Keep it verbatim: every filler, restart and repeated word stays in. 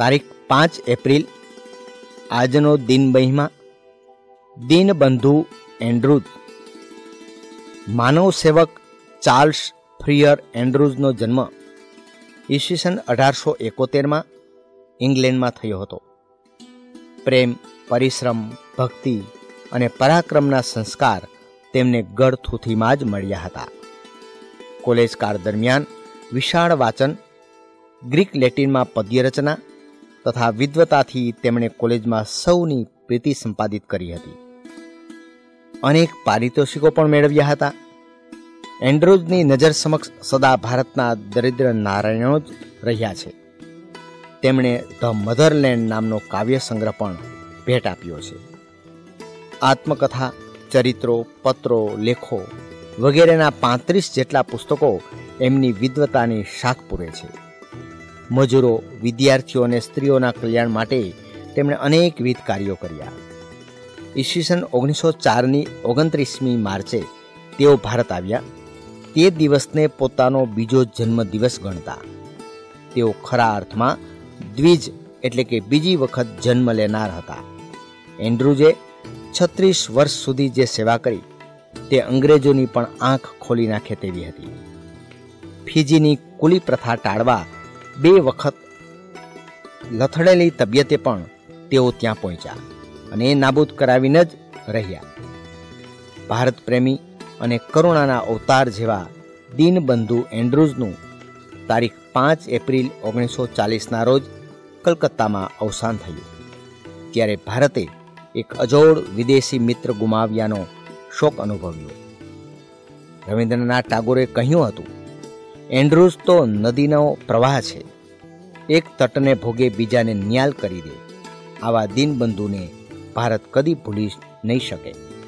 તારીખ પાંચ એપ્રિલ આજનો દિન મહિમા દીનબંધુ એન્ડ્રુઝ. માનવ સેવક ચાર્લ્સ ફ્રીયર એન્ડ્રુઝનો જન્મ ઈસવીસન અઢારસો એકોતેરમાં ઇંગ્લેન્ડમાં થયો હતો. પ્રેમ, પરિશ્રમ, ભક્તિ અને પરાક્રમના સંસ્કાર તેમને ગળથૂથીમાં જ મળ્યા હતા. કોલેજ કાળ દરમિયાન વિશાળ વાંચન, ગ્રીક લેટિનમાં પદ્યરચના તથા વિદ્વતાથી તેમણે કોલેજમાં સૌની પ્રીતિ સંપાદિત કરી હતી. અનેક પારિતોષિકો પણ મેળવ્યા હતા. એન્ડ્રુઝની નજર સમક્ષ સદા ભારતના દરિદ્ર નારાયણો જ રહ્યા છે. તેમણે ધ મધરલેન્ડ નામનો કાવ્ય સંગ્રહ પણ ભેટ આપ્યો છે. આત્મકથા, ચરિત્રો, પત્રો, લેખો વગેરેના પાંત્રીસ જેટલા પુસ્તકો એમની વિદ્વતાની શાખ પૂરે છે. મજૂરો, વિદ્યાર્થીઓ અને સ્ત્રીઓના કલ્યાણ માટે તેમણે અનેકવિધ કાર્યો કર્યા. ઈસવીસન ઓગણીસો ચારની ઓગણત્રીસમી માર્ચે તેઓ ભારત આવ્યા. તે દિવસને પોતાનો બીજો જન્મદિવસ ગણતા. તેઓ ખરા અર્થમાં દ્વિજ એટલે કે બીજી વખત જન્મ લેનાર હતા. એન્ડ્રુઝે છત્રીસ વર્ષ સુધી જે સેવા કરી તે અંગ્રેજોની પણ આંખ ખોલી નાખે તેવી હતી. ફીજીની કુલી પ્રથા ટાળવા બે વખત લથડેલી તબિયતે પણ તેઓ ત્યાં પહોંચ્યા અને એ નાબૂદ કરાવીને જ રહ્યા. ભારત પ્રેમી અને કરુણાના અવતાર જેવા દીનબંધુ એન્ડ્રુઝનું તારીખ પાંચ એપ્રિલ ઓગણીસો ચાલીસના રોજ કલકત્તામાં અવસાન થયું. ત્યારે ભારતે એક અજોડ વિદેશી મિત્ર ગુમાવ્યાનો શોક અનુભવ્યો. રવિન્દ્રનાથ ટાગોરે કહ્યું હતું, એન્ડ્રુઝ તો નદીનો પ્રવાહ છે, એક તટને ભોગે બીજાને ન્યાલ કરી દે. આવા દીનબંધુને ભારત કદી ભૂલી નહીં શકે.